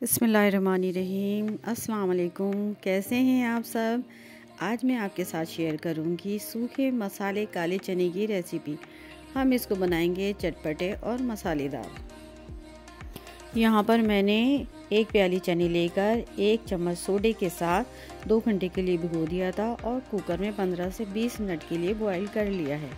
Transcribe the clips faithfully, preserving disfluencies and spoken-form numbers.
बिस्मिल्लाहिर्रहमानिर्रहीम। अस्सलाम वालेकुम। कैसे हैं आप सब। आज मैं आपके साथ शेयर करूंगी सूखे मसाले काले चने की रेसिपी। हम इसको बनाएंगे चटपटे और मसालेदार। यहाँ पर मैंने एक प्याली चने लेकर एक चम्मच सोडे के साथ दो घंटे के लिए भिगो दिया था और कुकर में पंद्रह से बीस मिनट के लिए बॉईल कर लिया है।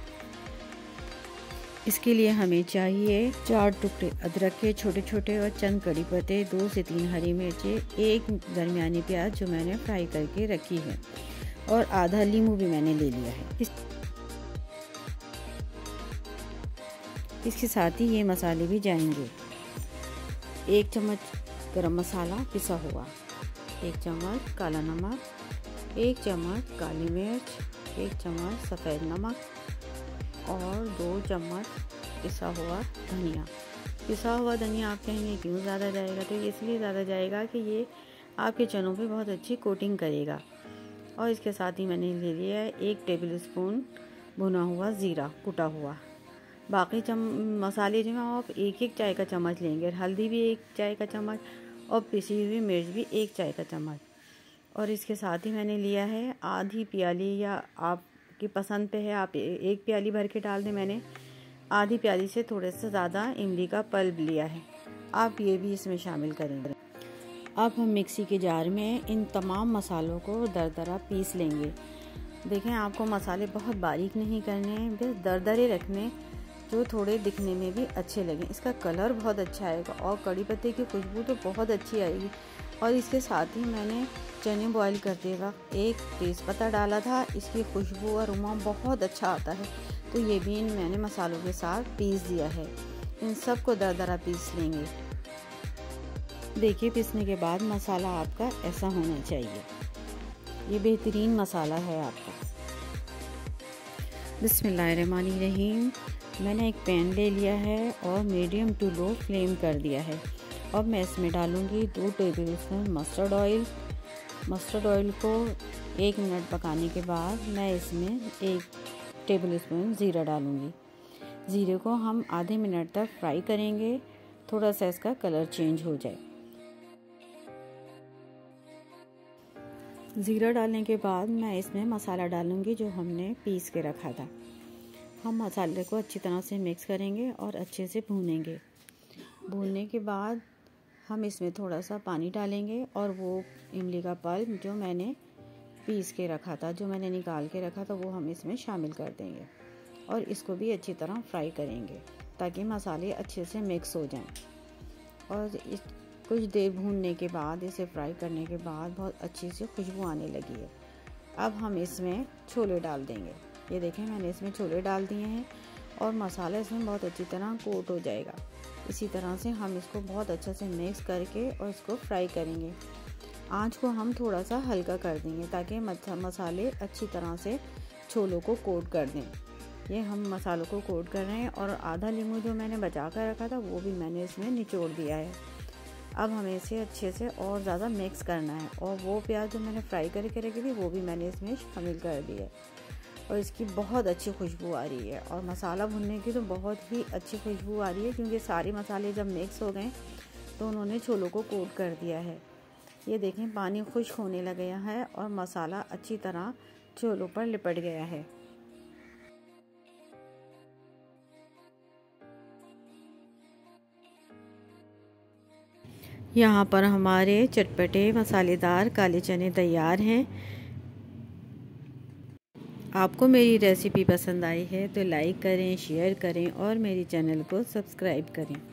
इसके लिए हमें चाहिए चार टुकड़े अदरक के छोटे छोटे और चंद कड़ी पत्ते, दो से तीन हरी मिर्चें, एक दरमियानी प्याज जो मैंने फ्राई करके रखी है और आधा नींबू भी मैंने ले लिया है। इस, इसके साथ ही ये मसाले भी जाएंगे। एक चम्मच गरम मसाला पिसा हुआ, एक चम्मच काला नमक, एक चम्मच काली मिर्च, एक चम्मच सफ़ेद नमक और दो चम्मच पिसा हुआ धनिया। पिसा हुआ धनिया आप कहेंगे क्यों ज़्यादा जाएगा, तो इसलिए ज़्यादा जाएगा कि ये आपके चनों पे बहुत अच्छी कोटिंग करेगा। और इसके साथ ही मैंने ले लिया है एक टेबल स्पून भुना हुआ ज़ीरा कुटा हुआ। बाकी चम मसाले जो हैं आप एक एक चाय का चम्मच लेंगे, हल्दी भी एक चाय का चम्मच और पिसी हुई मिर्च भी एक चाय का चम्मच। और इसके साथ ही मैंने लिया है आधी प्याली, या आप की पसंद पे है, आप एक प्याली भर के डाल दें। मैंने आधी प्याली से थोड़े से ज़्यादा इमली का पल्प लिया है, आप ये भी इसमें शामिल करेंगे। अब हम मिक्सी के जार में इन तमाम मसालों को दरदरा पीस लेंगे। देखें, आपको मसाले बहुत बारीक नहीं करने हैं, बस दरदरे रखने जो थोड़े दिखने में भी अच्छे लगें। इसका कलर बहुत अच्छा आएगा और कड़ी पत्ते की खुशबू तो बहुत अच्छी आएगी। और इसके साथ ही मैंने चने बॉईल करते वक्त एक तेज़पत्ता डाला था, इसकी खुशबू और अरोमा बहुत अच्छा आता है, तो ये भी इन मैंने मसालों के साथ पीस दिया है। इन सब को दरदरा पीस लेंगे। देखिए, पीसने के बाद मसाला आपका ऐसा होना चाहिए। ये बेहतरीन मसाला है आपका। बिस्मिल्लाहिर्रहमानिर्रहीम। मैंने एक पैन ले लिया है और मीडियम टू लो फ्लेम कर दिया है। अब मैं इसमें डालूंगी दो tablespoon mustard oil. Mustard oil को एक मिनट पकाने के बाद मैं इसमें एक टेबल स्पून ज़ीरा डालूंगी। ज़ीरे को हम आधे मिनट तक फ्राई करेंगे, थोड़ा सा इसका कलर चेंज हो जाए। ज़ीरा डालने के बाद मैं इसमें मसाला डालूंगी जो हमने पीस के रखा था। हम मसाले को अच्छी तरह से मिक्स करेंगे और अच्छे से भूनेंगे। भूनने के बाद हम इसमें थोड़ा सा पानी डालेंगे और वो इमली का पल्प जो मैंने पीस के रखा था, जो मैंने निकाल के रखा था, वो हम इसमें शामिल कर देंगे और इसको भी अच्छी तरह फ्राई करेंगे ताकि मसाले अच्छे से मिक्स हो जाएं। और इस कुछ देर भूनने के बाद, इसे फ्राई करने के बाद बहुत अच्छी सी खुशबू आने लगी है। अब हम इसमें छोले डाल देंगे। ये देखें, मैंने इसमें छोले डाल दिए हैं और मसाला इसमें बहुत अच्छी तरह कोट हो जाएगा। इसी तरह से हम इसको बहुत अच्छे से मिक्स करके और इसको फ्राई करेंगे। आंच को हम थोड़ा सा हल्का कर देंगे ताकि मसाले अच्छी तरह से छोलों को कोट कर दें। ये हम मसालों को कोट कर रहे हैं और आधा नींबू जो मैंने बचा कर रखा था वो भी मैंने इसमें निचोड़ दिया है। अब हमें इसे अच्छे से और ज़्यादा मिक्स करना है और वो प्याज जो मैंने फ्राई करके रखी थी वो भी मैंने इसमें शामिल कर दिया है और इसकी बहुत अच्छी खुशबू आ रही है। और मसाला भुनने की तो बहुत ही अच्छी खुशबू आ रही है क्योंकि सारे मसाले जब मिक्स हो गए तो उन्होंने छोलों को कोट कर दिया है। ये देखें, पानी खुश्क होने लग गया है और मसाला अच्छी तरह छोलों पर लिपट गया है। यहाँ पर हमारे चटपटे मसालेदार काले चने तैयार हैं। आपको मेरी रेसिपी पसंद आई है तो लाइक करें, शेयर करें और मेरी चैनल को सब्सक्राइब करें।